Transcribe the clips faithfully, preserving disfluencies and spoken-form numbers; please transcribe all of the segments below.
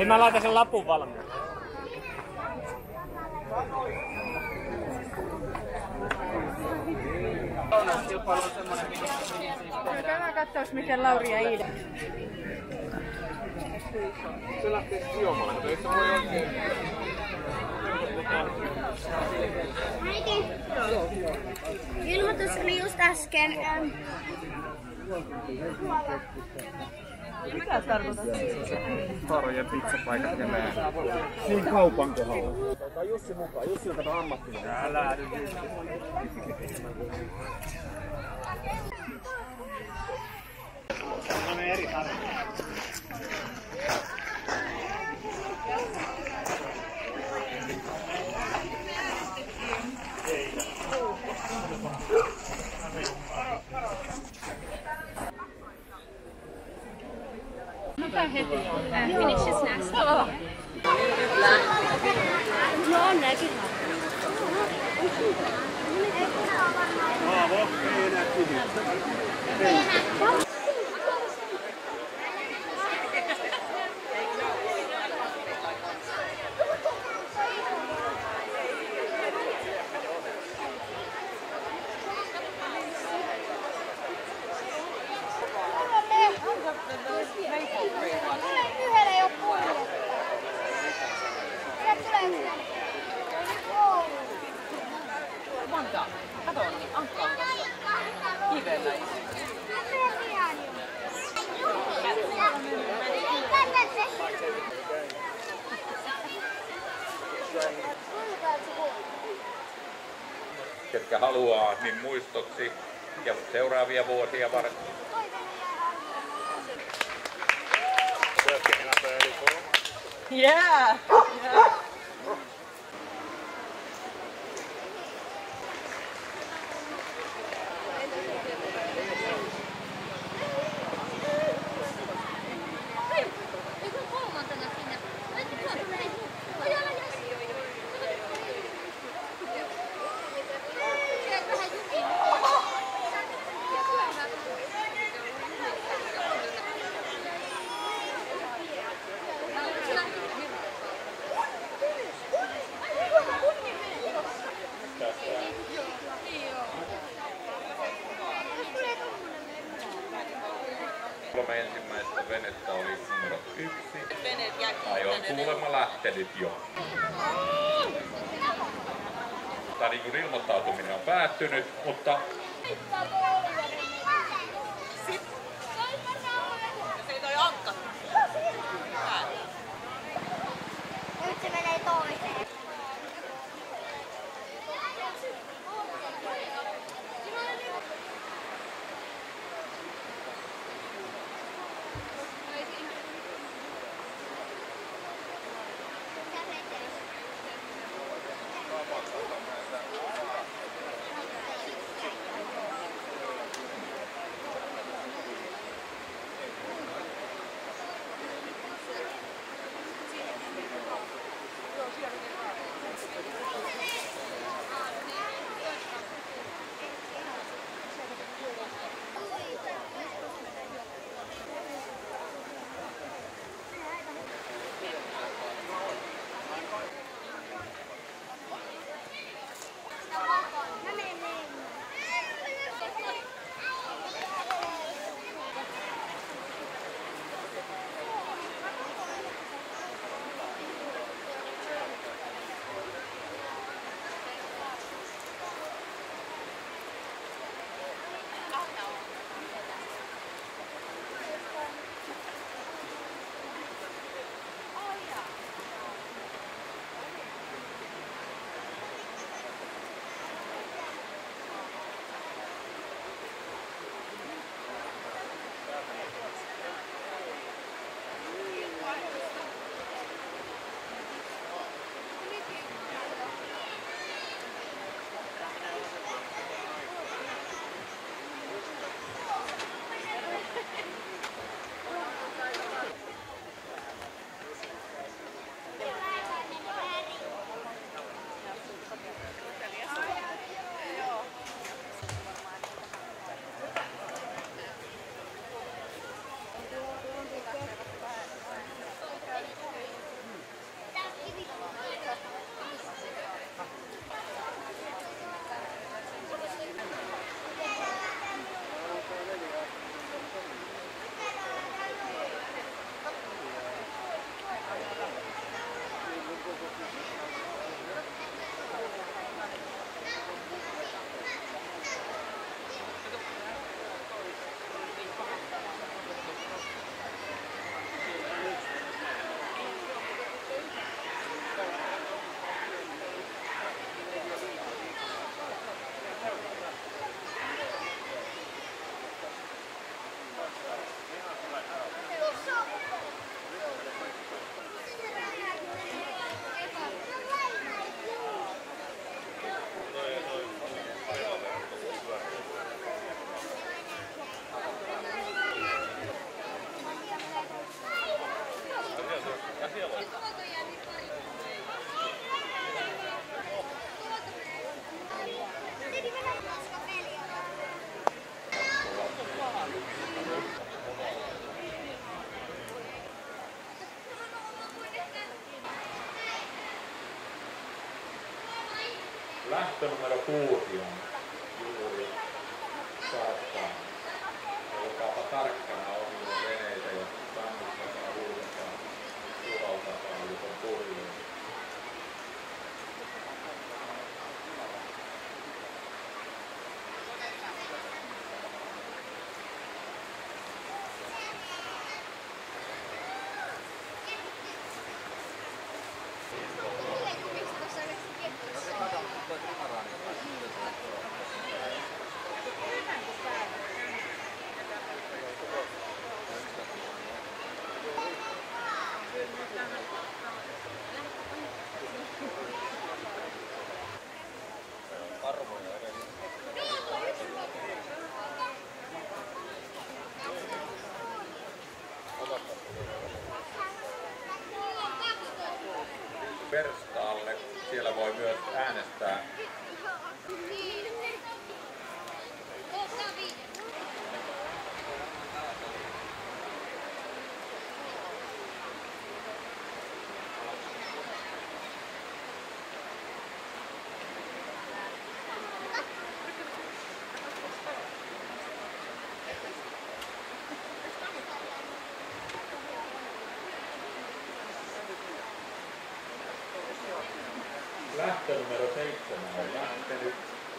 Ei mä laita sen lapun valmiin. Käydään katsoa, miten Lauri ja Iida. Se lähtee juomaan, mutta ei se voi oikein. Ilmoitus oli just äsken. Mitä tarkoitat? Harojen pizzapaikat ja nää. Siinä kaupan kohdalla. Otetaan Jussi mukaan. Jussi on kato ammattilainen. Älä nyt. No ne eri tarvitse. Finish is next. No, näkin. Bravo, ei enää kivi. Yhdellä ei oo pullo. Sieltä tulee yksi. Monta. Kato, niin Ankka on tässä kivellä. Ketkä haluaa, niin muistoksi ja seuraavia vuosia varten. Yeah! Yeah! Kolme ensimmäistä venettä oli numero yksi. Tai on kuulemma lähtenyt jo. Tai niin kuin ilmoittautuminen on päättynyt, mutta Se ei toi Ankka. Nyt se menee toiseen. Lähtö numero kuusi on juuri saattaa. Olkaapa tarkkana omia veneitä, jos kannustakaa huudetaan, suvaltakaa, jos on puhjua. Verstaalle. Siellä voi myös äänestää. Lähtö numero seitsemän on lähtenyt.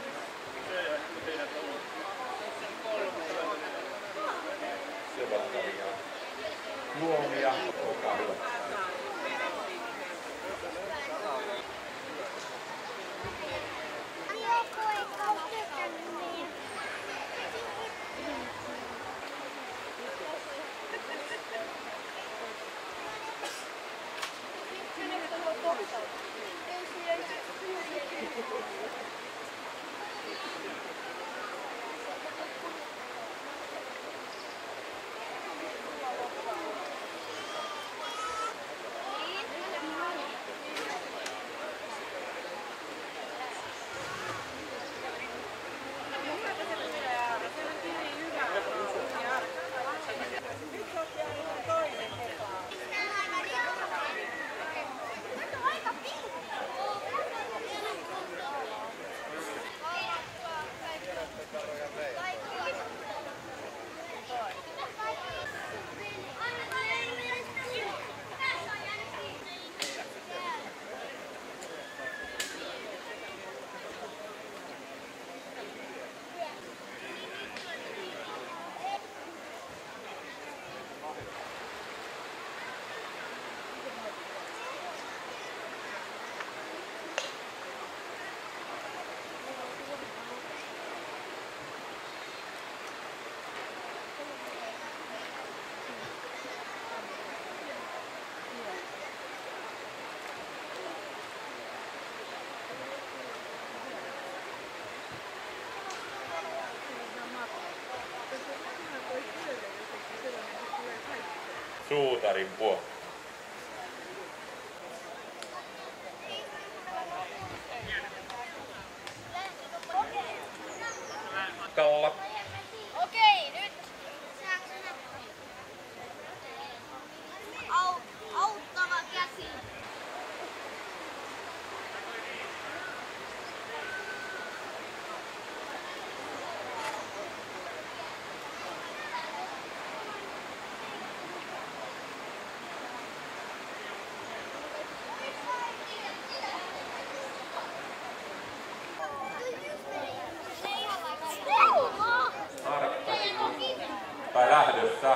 Seurattavia juomia, olkaa hyvä. Suutarin puolta. Kalla. Okei, nyt. Au, auttava käsi. Tai lähdössä.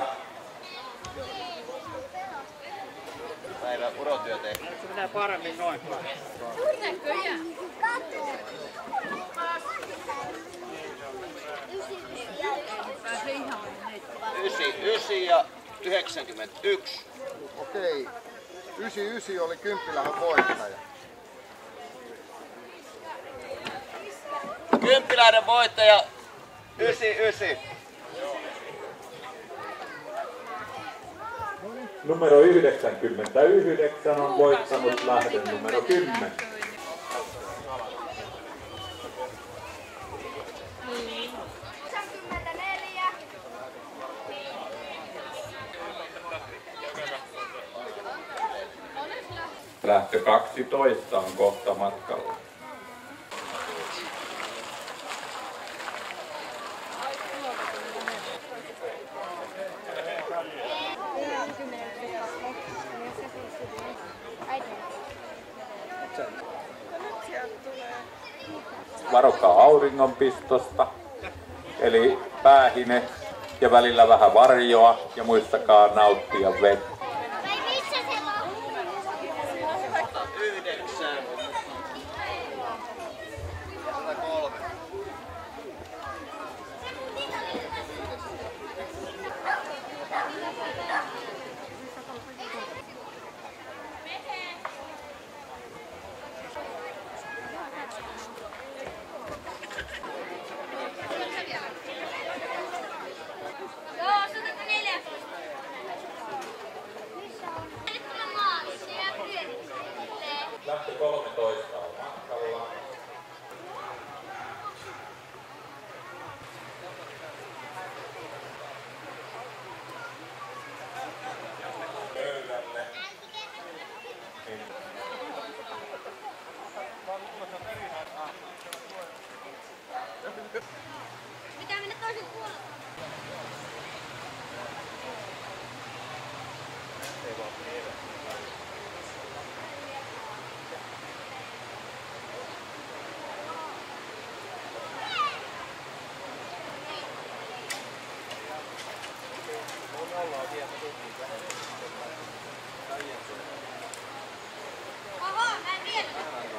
Päivä urotyö tehdään. Se menee paremmin noin. Näköjään. yhdeksänkymmentäyhdeksän ja yhdeksänkymmentäyksi. Okei. yhdeksänkymmentäyhdeksän oli Kymppilähän voittaja. Kymppiläinen voittaja yhdeksänkymmentäyhdeksän. Numero yhdeksänkymmentäyhdeksän on voittanut lähdön numero kymmenen. Lähtö kaksitoista on kohta matkalla. varokaa auringonpistosta, eli päähine ja välillä vähän varjoa ja muistakaa nauttia vettä. Yhdeksän. Kolme. Lähtö kolmetoista on matkalla. Pöydälle. Pitää mennä toisen puolelle. Oho, mä en tiedä.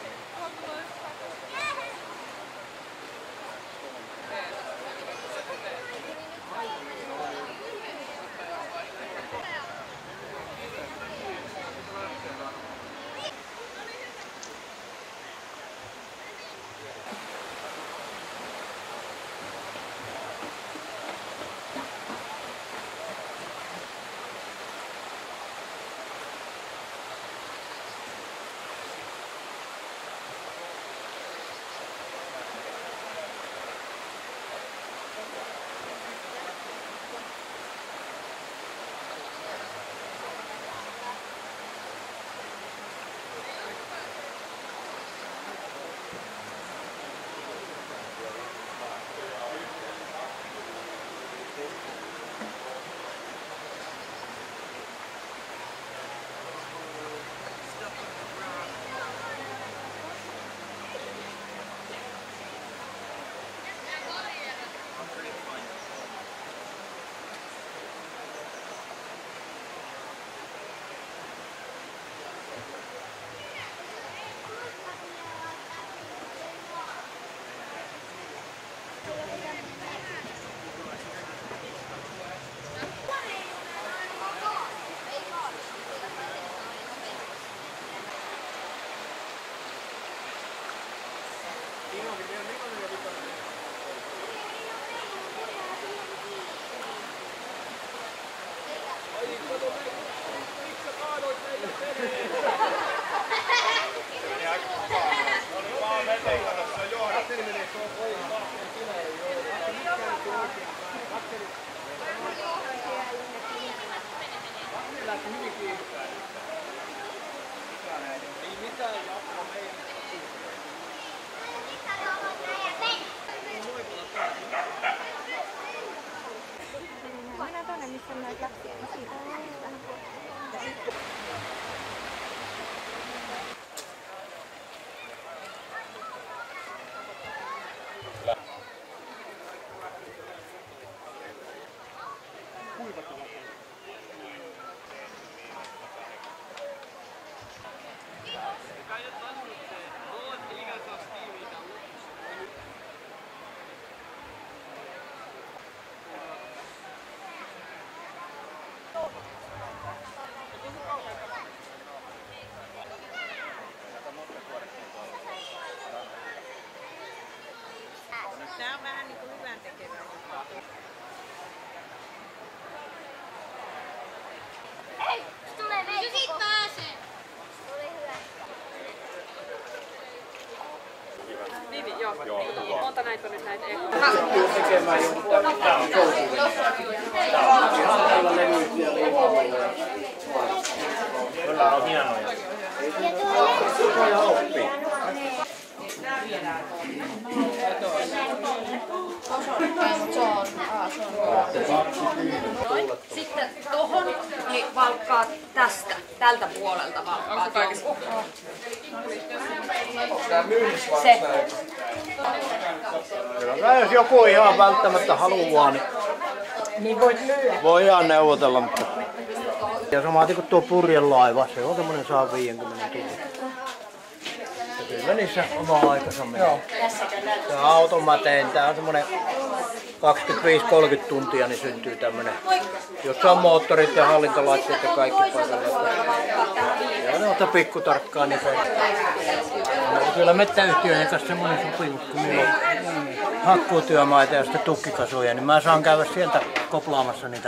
Mennään tonne, missä on näitä lapsia, niin siitä on vähän pois. Tää on vähän niinku hyvän tekevä. Ei! Se tulee meitä. Se siitä pääsee. Tuli hyvä. Vivi, joo. Joo. Monta näitä on nyt näitä ekoja. Tekemään jonkun tämmöistä Kyllä on hienoja. Ja tuo Oppii. Sitten tohon niin valkkaat tästä. tältä puolelta vaan. Se. Kyllä jos joku ihan välttämättä haluaa, niin, Niin voit lyödä. voi ihan neuvotella. Mutta... Ja samaten kuin tuo purjelaiva, se on semmoinen saa viisikymmentä tuntia. Ja kyllä niissä oma aikansa menee. Tämä auton mä tein, tää on semmoinen kaksikymmentäviisi kolmekymmentä tuntia, niin syntyy tämmönen, jossa on moottorit ja hallintolaitteet ja kaikki paikalla. Ja ne ottaa pikkutarkkaan niin on kyllä metsäyhtiöiden kanssa semmoinen sopimus, kun meillä on hakkuutyömaita ja sitten tukkikasuja, niin mä saan käydä sieltä koplaamassa niitä.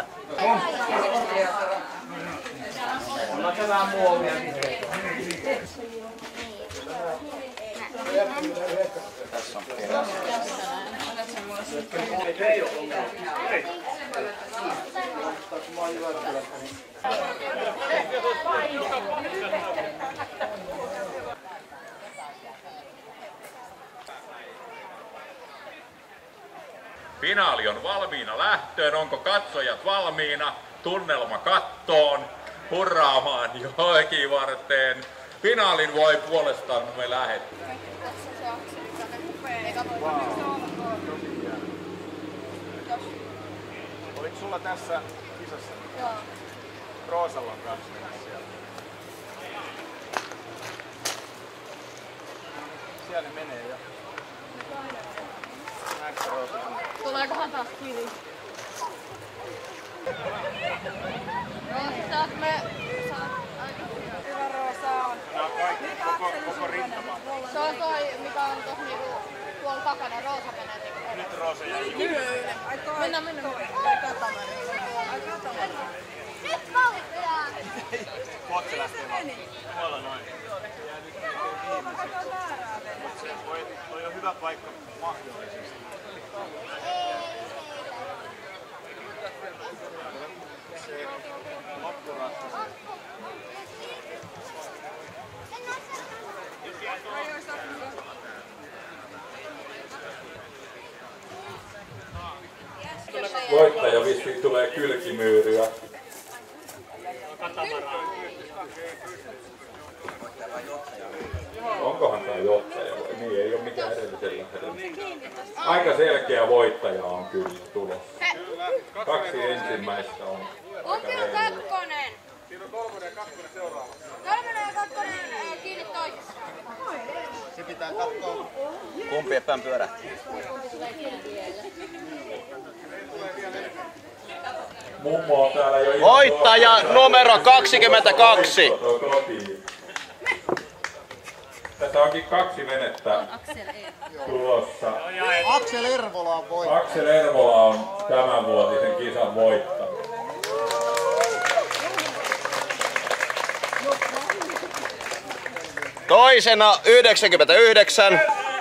Finaali on valmiina lähtöön. Onko katsojat valmiina? Tunnelma kattoon. Hurraamaan jokivarteen. Finaalin voi puolestaan me lähettää. Oliko sulla tässä kisassa? Joo. Roosalla on kanssa siellä. Siellä ne menee jo. Näetkö Roosa? Tuleekohan taas kivi? Saat me... Saat aika hyvä Roosa on. Nää on kaikki, koko, koko rintama. Se on toi, mikä on tossa niinku tuolla takana. Roosa menee niinku. Nyt Roosa jäi. Mennään, mennään. Ai katamari. Ai katamari. Nyt vauhtia! Kohta se lähtee vaan. Tuolla noin. Toi, toi on hyvä paikka mahdollisesti. Se loppuratta. Voittaja vissiin tulee kylkimyyryä. Onkohan tämä johtaja vai? Niin, ei ole mikään edellisellä hetkellä. Aika selkeä voittaja on kyllä tulossa. Kaksi ensimmäistä on. Kumpi on kakkonen? Siinä on kolmonen ja kakkonen seuraava. Kolmonen ja kakkonen kiinni toisessa. Se pitää katsoa. Kumpi epään pyörähti? Mummo on täällä jo Voittaja numero kaksikymmentäkaksi. Tässä onkin kaksi venettä tulossa. Aksel Ervola on voittanut. Aksel Ervola on tämänvuotisen kisan voittanut. Toisena yhdeksänkymmentäyhdeksän.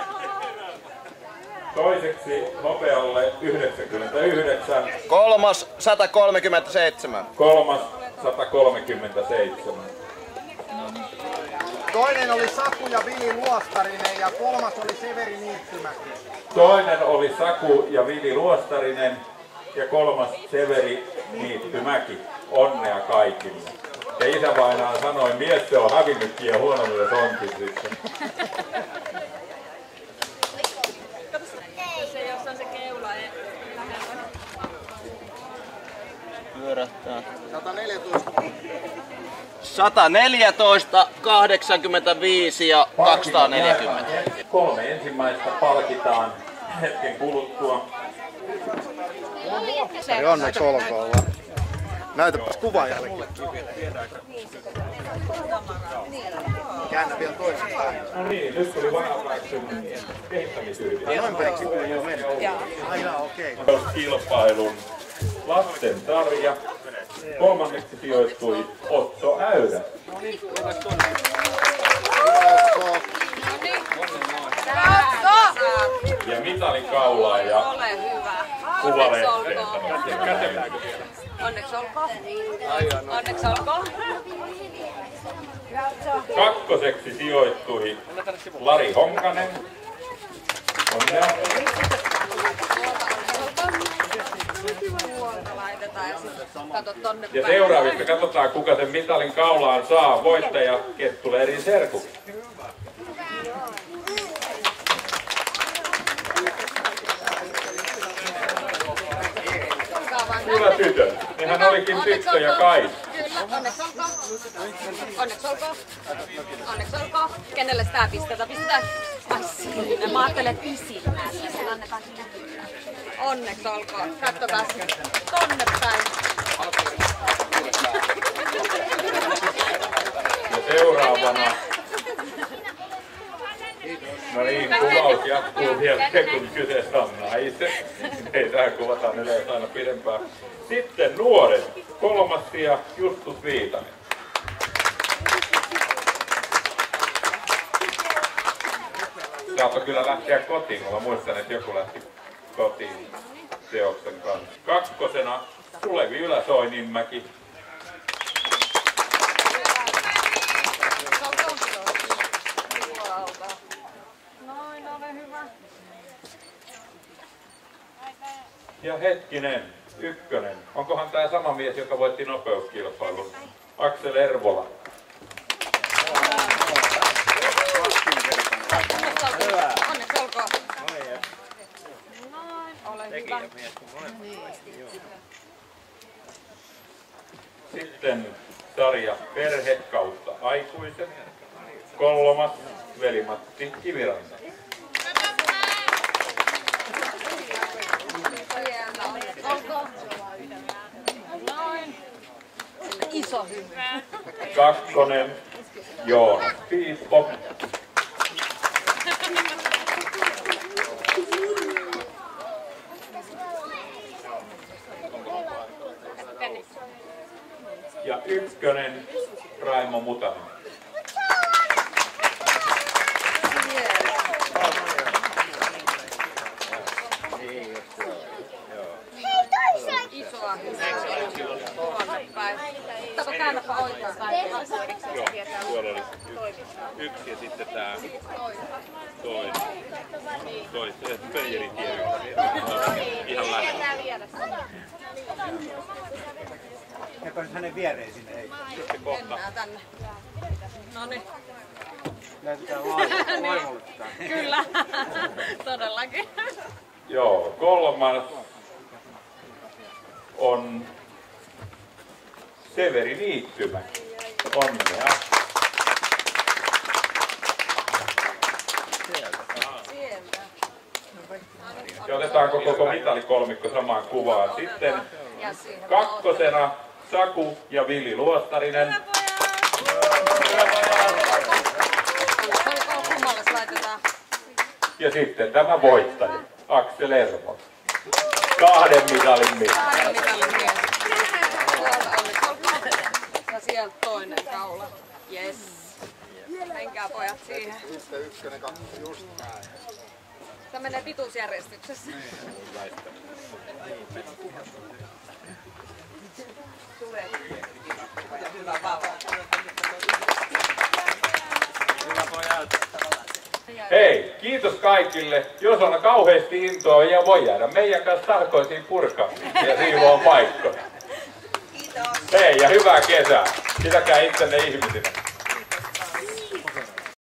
Toiseksi nopealle yhdeksänkymmentäyhdeksän. Kolmas sata kolmekymmentäseitsemän. Kolmas sata kolmekymmentäseitsemän. Toinen oli Saku ja Vili Luostarinen ja kolmas oli Severi Niittymäki. Toinen oli Saku ja Vili Luostarinen ja kolmas Severi Niittymäki. Onnea kaikille. Ja isävainaan sanoi, mies se on hävinnytkin ja huonommille sonkin sitten. Se jossa on se keula lähellä. Pyörähtää. sata neljätoista. sata neljätoista, kahdeksankymmentäviisi ja kaksisataaneljäkymmentä. Kolme ensimmäistä palkitaan hetken kuluttua. Eli onneksi olkoon vaan. Näytäpäs kuvaajalle. Käännä vielä toisinpäin. No niin, nyt tuli Vanhaväestön kehittämisyhdistys. Noin päin kuuluu jo mennä. Ai jaa, okei. Kilpailun lasten sarja. Kolmanneksi sijoittui Otto Äyrä. Ja mitalin kaulaan ja kuvalehteen. Kätelläänkö vielä? Onneksi olkoon. Onneksi olkoon. Kakkoseksi sijoittui Lari Honkanen. Onnea. Tuolta laitetaan ja sitten kato tonne Ja päin. seuraavista katsotaan, kuka sen mitalin kaulaan saa. Voittaja Kettuleirin serkuksi. Hyvä tytö. Nehän olikin tyttö ja Kai. Kyllä, onneksi olkoon. Onneksi olkoon. Onneksi olkoon. Kenelle sitä pistetään? Pistetään. Ai sinne. Mä ajattelen, että isimmälle. Sen annetaan sinne. Onneksi olkoon. Kattokaa tonne päin. Ja seuraavana. No niin, kuvaus jatkuu vielä, kun kyseessä on naiset. Ei tähän kuvataan yleensä aina pidempään. Sitten nuoret. Kolmas sija Justus Viitanen. Saatko kyllä lähteä kotiin, mä muistan, että joku lähti kotiin teoksen kanssa. Kakkosena Sulevi Ylä-Soininmäki. Noin, ole hyvä. Ja hetkinen, ykkönen. Onkohan tää sama mies, joka voitti nopeuskilpailun? Aksel Ervola. Onneksi olkoon. Noin, ole hyvä. Sitten sarja Perhe kautta aikuiset. Kolmas Veli-Matti Kiviranta. Olkoon. Noin. Iso hyvä. Kakkonen Joonas Piippo. Ja ykkönen Raimo Mutanen. Isoa hyvää. Tuonne päin. Kato, käännäpä oikeaan päin. Tuolla oli yksi ja sitten tää toinen. Toi, se Peijerin tie ihan lähellä. Joko nyt hänen viereen sinne? Ei. Sitten kohta. Mennään tänne. Noniin. Näytetään vaimolle tätä. Kyllä. Todellakin. Joo, kolmas on Severi Niittymäki. Onnea. Sieltä. Ja otetaanko koko mitalikolmikko samaan kuvaan. Sitten Ja siihen. kakkosena Saku ja Vili Luostarinen. Olkoon kummalle laitetaan. Ja sitten tämä voittaja, Aksel Ervo. Kahden mitalin mies. Kahden mitalin mies. Tuolta onneksi olkoon. Ja sieltä toinen kaula. Yes. Menkää pojat siihen. Sitten ykkönen, kaksi, just näin. Tämä menee pituusjärjestyksessä. Tulee. Hyvä vauva. Hei, kiitos kaikille. Jos on kauheasti intoa ja voi jäädä meidän kanssa talkoisiin purkaa ja siivoon paikkoja. Hei ja hyvää kesää. Pitäkää itsenne ihmisinä.